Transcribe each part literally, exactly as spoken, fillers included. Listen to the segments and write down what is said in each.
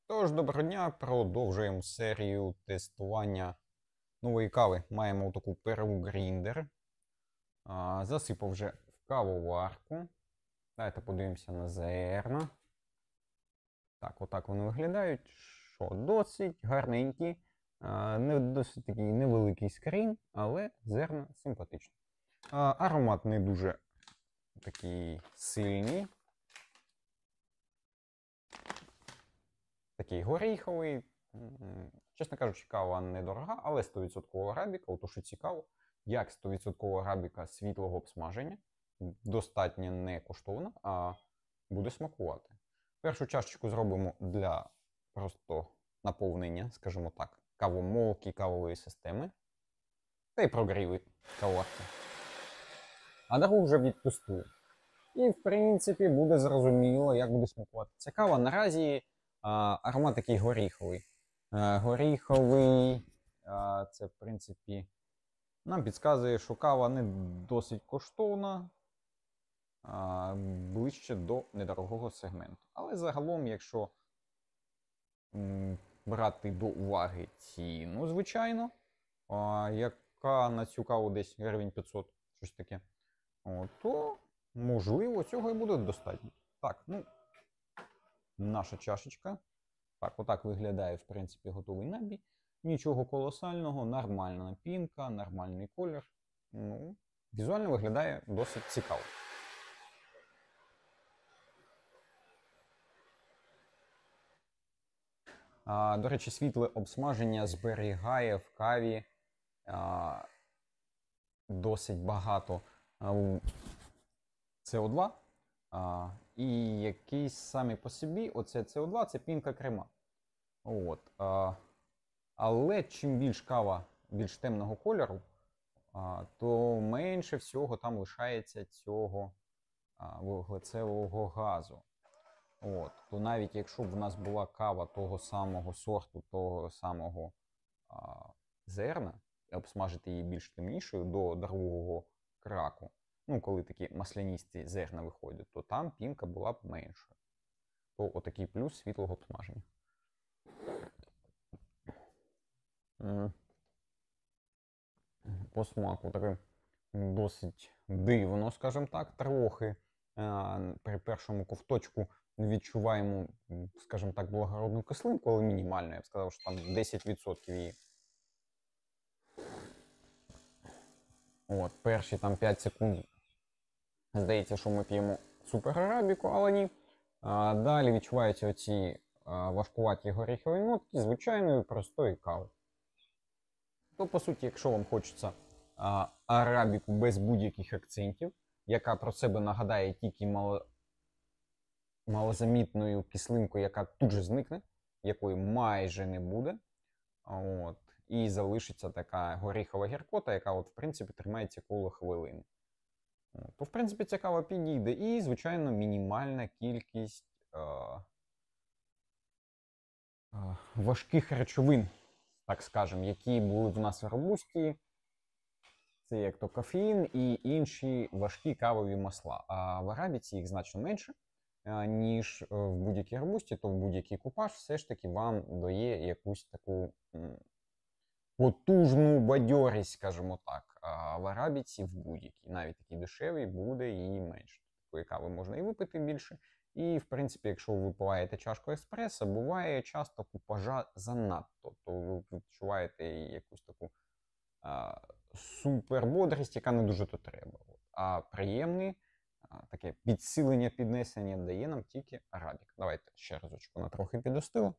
Тож, доброго дня, продовжуємо серію тестування нової кави. Маємо таку Перу Гріндер. Засипав вже в кавоварку. Давайте подивимося на зерна. Так, отак вони виглядають. Що, досить гарненькі. А, не, досить такий невеликий скрін, але зерна симпатичні. А, аромат не дуже такий сильний. Такий горіховий. Чесно кажучи, кава недорога, але сто відсотків арабіка. Ото що цікаво, як сто відсотків арабіка світлого обсмаження достатньо не коштовна, а буде смакувати. Першу чашечку зробимо для просто наповнення, скажімо так, кавомолки, кавової системи. Та й прогріви кавоварки. А другу вже відпустую. І, в принципі, буде зрозуміло, як буде смакувати. Ця кава наразі а, аромат такий горіховий. А, горіховий, а, це, в принципі, нам підказує, що кава не досить коштовна, а, ближче до недорогого сегменту. Але загалом, якщо м, брати до уваги ціну, звичайно, а, яка на цю каву десь гривень п'ятсот, щось таке, о, то можливо, цього і буде достатньо. Так, ну, наша чашечка. Так, отак виглядає, в принципі, готовий набій. Нічого колосального, нормальна пінка, нормальний колір. Ну, візуально виглядає досить цікаво. А, до речі, світле обсмаження зберігає в каві а, досить багато С О два. А, і якийсь самі по собі, оце С О два, це пінка крема. От. А, але чим більш кава більш темного кольору, а, то менше всього там лишається цього а, вуглецевого газу. От. То навіть якщо б в нас була кава того самого сорту, того самого а, зерна, і обсмажити її більш темнішою до другого краку, ну, коли такі масляністі зерна виходять, то там пінка була б меншою. То отакий плюс світлого обсмаження. По смаку таке досить дивно, скажімо так, трохи. При першому ковточку відчуваємо, скажімо так, благородну кислинку, але мінімально. Я б сказав, що там десять відсотків її. От, перші там п'ять секунд здається, що ми п'ємо суперарабіку, але ні. А, далі відчуваються оці а, важкуваті горіхові нотки звичайної простої кави. То, по суті, якщо вам хочеться а, арабіку без будь-яких акцентів, яка про себе нагадає тільки мало, малозамітною кислинкою, яка тут же зникне, якої майже не буде, от, і залишиться така горіхова гіркота, яка, от, в принципі, тримається коло хвилини. То, в принципі, ця кава підійде. І, звичайно, мінімальна кількість е, е, важких речовин, так скажемо, які були в нас в робусті. Це як то кофеїн і інші важкі кавові масла. А в арабіці їх значно менше, е, ніж в будь-якій робусті, то в будь-який купаж все ж таки вам дає якусь таку м, потужну бадьорість, скажімо так. А в арабіці в будь-якій, навіть такій дешевій, буде її менше. Такої кави можна і випити більше. І, в принципі, якщо ви випиваєте чашку еспресо, буває часто купажа занадто. То ви відчуваєте якусь таку а, супербодрість, яка не дуже то треба. А приємне таке підсилення, піднесення дає нам тільки арабік. Давайте ще разочку на трохи підостило.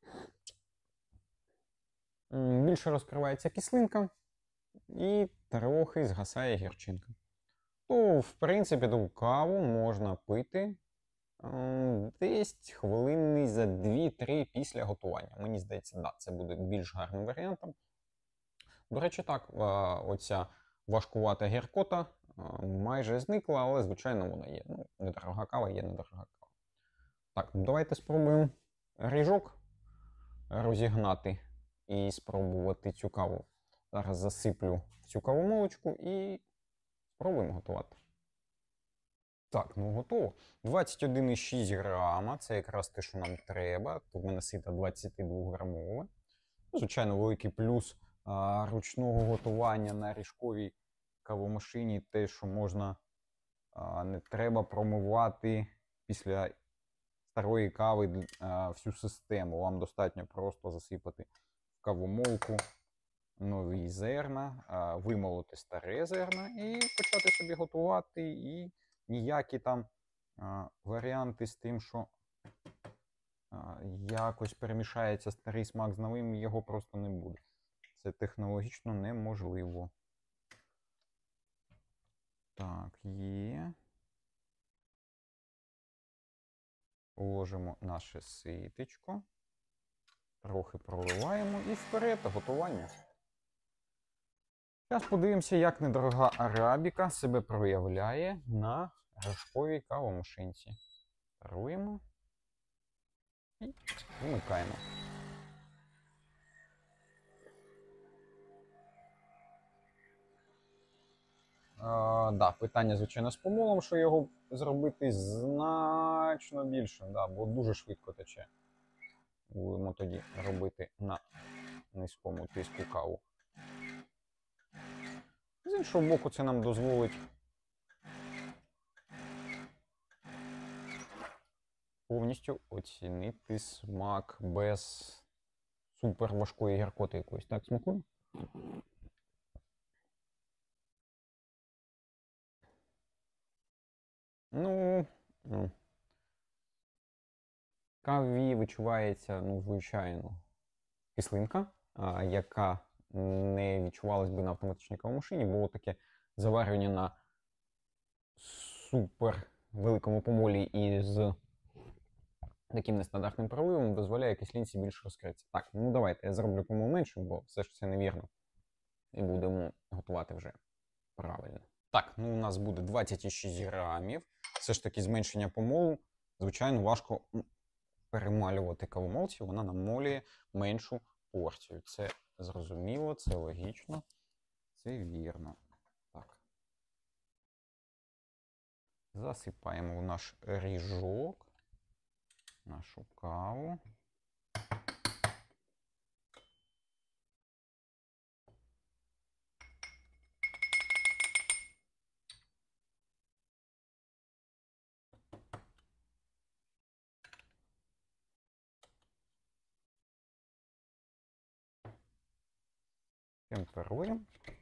Більше розкривається кислинка і трохи згасає гірчинка. То, в принципі, таку каву можна пити десь хвилини за дві-три після готування. Мені здається, да, це буде більш гарним варіантом. До речі, так, оця важкувата гіркота майже зникла, але, звичайно, вона є. Ну, недорога кава є недорога кава. Так, давайте спробуємо ріжок розігнати і спробувати цю каву. Зараз засиплю в цю кавомолочку і спробуємо готувати. Так, ну готово. двадцять один і шість грама. Це якраз те, що нам треба. Тут в мене сито двадцятидвограмове. Звичайно, великий плюс а, ручного готування на ріжковій кавомашині те, що можна а, не треба промивати після старої кави а, всю систему. Вам достатньо просто засипати в кавомолку нові зерна, а, вимолоти старе зерна і почати собі готувати. І ніякі там а, варіанти з тим, що а, якось перемішається старий смак з новим, його просто не буде. Це технологічно неможливо. Так, є. Ложимо наше ситечко. Трохи проливаємо і вперед готування. Зараз подивимося, як недорога арабіка себе проявляє на рожковій кавомашинці. Таруємо і вмикаємо. Так, да, питання, звичайно, з помолом, що його зробити значно більше, да, бо дуже швидко тече. Будемо тоді робити на низькому тиску каву. З іншого боку, це нам дозволить повністю оцінити смак без супер важкої гіркоти якоїсь. Так, смакує? Ну, ну. В каві відчувається, ну, звичайно, кислинка, а, яка не відчувалась би на автоматичній кавомашині. Було таке заварювання на супер великому помолі і з таким нестандартним проливом дозволяє кислинці більше розкритися. Так, ну давайте я зроблю помол меншим, бо все ж це невірно. І будемо готувати вже правильно. Так, ну у нас буде двадцять шість грамів. Все ж таки зменшення помолу. Звичайно, важко перемалювати кавомолці, вона намолює меншу порцію. Це зрозуміло, це логічно, це вірно. Так. Засипаємо в наш ріжок, нашу каву. Темперуємо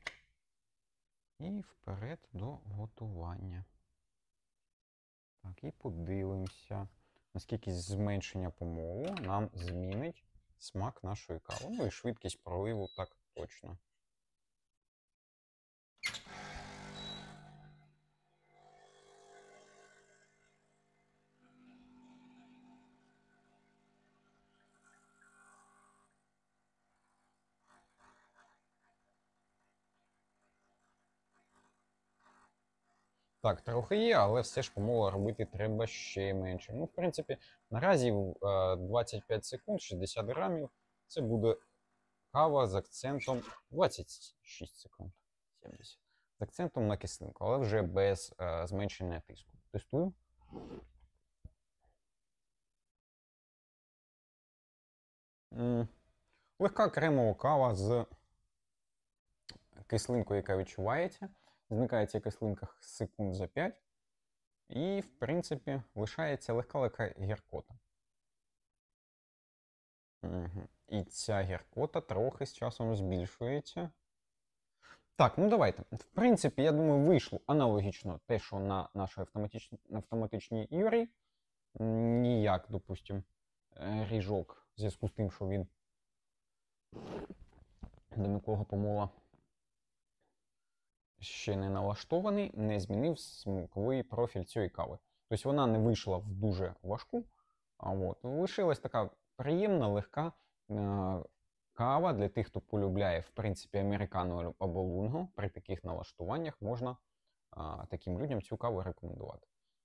і вперед до готування. Так, і подивимося, наскільки зменшення помолу нам змінить смак нашої кави. Ну і швидкість проливу так точно. Так, трохи є, але все ж помолу робити треба ще менше. Ну, в принципі, наразі двадцять п'ять секунд, шістдесят грамів. Це буде кава з акцентом двадцять шість секунд, сімдесят. З акцентом на кислинку, але вже без е, зменшення тиску. Тестую. М-м. Легка кремова кава з кислинкою, яка відчувається. Зникає ця кислинка секунд за п'ять. І, в принципі, лишається легка-легка гіркота. Угу. І ця гіркота трохи з часом збільшується. Так, ну давайте. В принципі, я думаю, вийшло аналогічно те, що на нашій автоматичній, автоматичній Юрі. Ніяк, допустим, ріжок, в зв'язку з тим, що він до м'якого помола ще не налаштований, не змінив смаковий профіль цієї кави. Тобто вона не вийшла в дуже важку, а от лишилась така приємна, легка е кава для тих, хто полюбляє, в принципі, американо або лунго. При таких налаштуваннях можна е таким людям цю каву рекомендувати.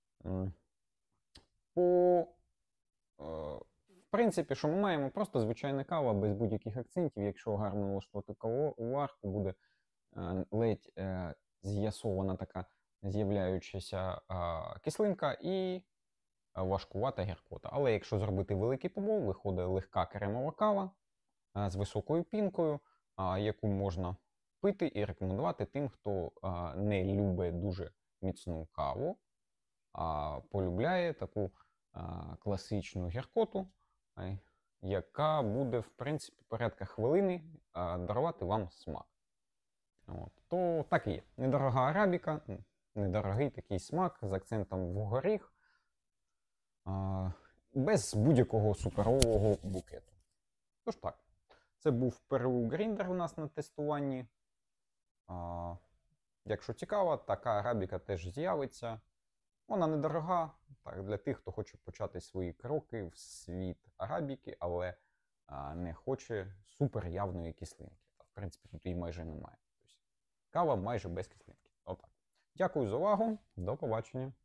По, е в принципі, що ми маємо? Просто звичайна кава без будь-яких акцентів. Якщо гарно налаштувати кавоварку, буде ледь е, з'ясована така з'являючася а, кислинка і важкувата гіркота. Але якщо зробити великий помол, виходить легка кремова кава а, з високою пінкою, а, яку можна пити і рекомендувати тим, хто а, не любить дуже міцну каву, а полюбляє таку а, класичну гіркоту, а, яка буде, в принципі, порядка хвилини а, дарувати вам смак. От. То так і є. Недорога арабіка, недорогий такий смак з акцентом в горіх, а, без будь-якого суперового букету. Тож так, це був Peru Grinder у нас на тестуванні. А, якщо цікаво, така арабіка теж з'явиться. Вона недорога, так, для тих, хто хоче почати свої кроки в світ арабіки, але а, не хоче суперявної кислинки. В принципі, тут її майже немає. Тобто, кава майже без кислинки. Отак. Дякую за увагу. До побачення.